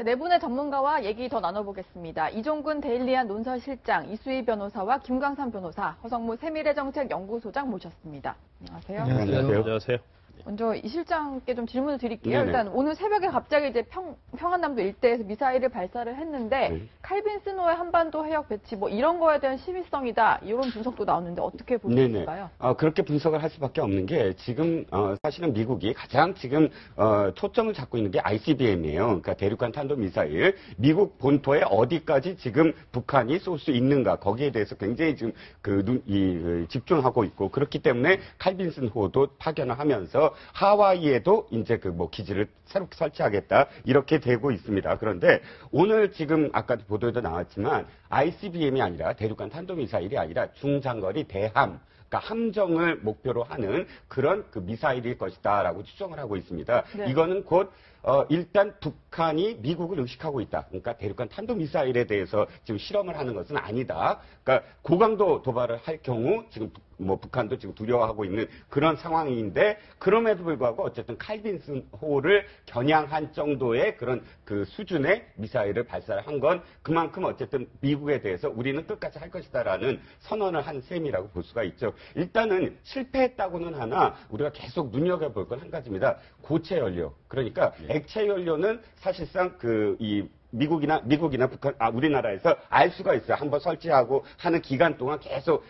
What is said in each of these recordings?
네, 네 분의 전문가와 얘기 더 나눠보겠습니다. 이종근 데일리안 논설실장, 이수희 변호사와 김광삼 변호사, 허성무 세미래정책연구소장 모셨습니다. 안녕하세요. 안녕하세요. 먼저 이 실장께 좀 질문을 드릴게요. 네네. 일단 오늘 새벽에 갑자기 이제 평안남도 일대에서 미사일을 발사를 했는데 네. 칼빈 스노의 한반도 해역 배치 뭐 이런 거에 대한 시비성이다 이런 분석도 나오는데 어떻게 보실까요? 그렇게 분석을 할 수밖에 없는 게 지금 사실은 미국이 가장 지금 초점을 잡고 있는 게 ICBM이에요. 그러니까 대륙간 탄도 미사일. 미국 본토에 어디까지 지금 북한이 쏠 수 있는가 거기에 대해서 굉장히 지금 집중하고 있고 그렇기 때문에 칼빈 스노도 파견을 하면서 하와이에도 이제 기지를 새롭게 설치하겠다 이렇게 되고 있습니다. 그런데 오늘 지금 아까도 보도에도 나왔지만 ICBM이 아니라 대륙간 탄도미사일이 아니라 중장거리 대함 그러니까 함정을 목표로 하는 그런 미사일일 것이다라고 추정을 하고 있습니다. 네. 이거는 곧 일단 북한이 미국을 의식하고 있다. 그러니까 대륙간 탄도미사일에 대해서 지금 실험을 하는 것은 아니다. 그러니까 고강도 도발을 할 경우 지금 북한도 지금 두려워하고 있는 그런 상황인데 그럼에도 불구하고 어쨌든 칼빈스호를 겨냥한 정도의 그런 수준의 미사일을 발사를 한 건 그만큼 어쨌든 미국에 대해서 우리는 끝까지 할 것이다라는 선언을 한 셈이라고 볼 수가 있죠. 일단은 실패했다고는 하나 우리가 계속 눈여겨볼 건 한 가지입니다. 고체 연료. 그러니까 액체 연료는 사실상 미국이나 북한, 우리나라에서 알 수가 있어요. 한번 설치하고 하는 기간 동안 계속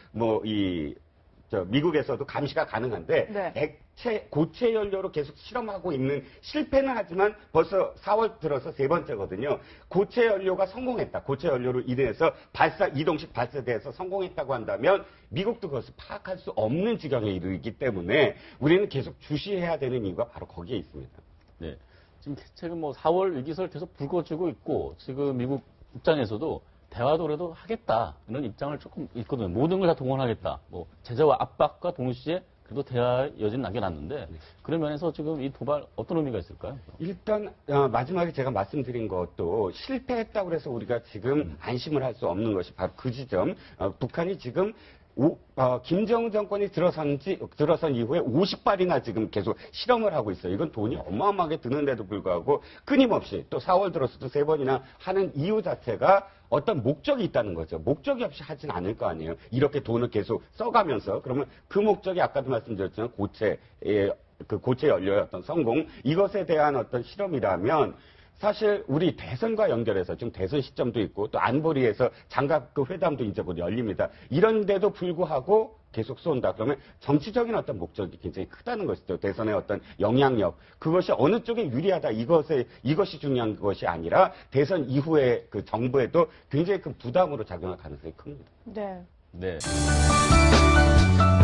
미국에서도 감시가 가능한데 네. 고체 연료로 계속 실험하고 있는 실패는 하지만 벌써 4월 들어서 세 번째거든요. 고체 연료가 성공했다. 고체 연료로 인해서 이동식 발사대에서 성공했다고 한다면 미국도 그것을 파악할 수 없는 지경에 이르기 때문에 우리는 계속 주시해야 되는 이유가 바로 거기에 있습니다. 네. 지금 4월 위기설 계속 불거지고 있고 지금 미국 입장에서도 대화도 그래도 하겠다 이런 입장을 조금 있거든요. 모든 걸 다 동원하겠다. 제재와 압박과 동시에 그래도 대화의 여지는 남겨놨는데 그런 면에서 지금 이 도발 어떤 의미가 있을까요? 일단 마지막에 제가 말씀드린 것도 실패했다고 해서 우리가 지금 안심을 할 수 없는 것이 바로 그 지점. 북한이 지금 김정은 정권이 들어선 이후에 50발이나 지금 계속 실험을 하고 있어요. 이건 돈이 어마어마하게 드는데도 불구하고 끊임없이 또 4월 들어서도 3번이나 하는 이유 자체가 어떤 목적이 있다는 거죠. 목적이 없이 하진 않을 거 아니에요. 이렇게 돈을 계속 써가면서 그러면 그 목적이 아까도 말씀드렸지만 고체 연료의 어떤 성공 이것에 대한 어떤 실험이라면 사실 우리 대선과 연결해서 지금 대선 시점도 있고 또 안보리에서 장갑급 회담도 이제 곧 열립니다. 이런데도 불구하고 계속 쏜다. 그러면 정치적인 어떤 목적이 굉장히 크다는 것이죠. 대선의 어떤 영향력. 그것이 어느 쪽에 유리하다. 이것이 중요한 것이 아니라 대선 이후에 정부에도 굉장히 큰 부담으로 작용할 가능성이 큽니다. 네. 네.